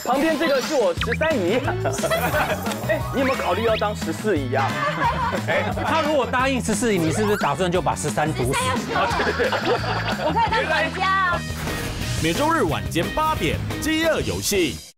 旁边这个是我13姨。哎，你有没有考虑要当14姨啊？ 他如果答应14姨，你是不是打算就把13毒死？ 我可以当管家啊。 每周日晚间8点，饥饿游戏。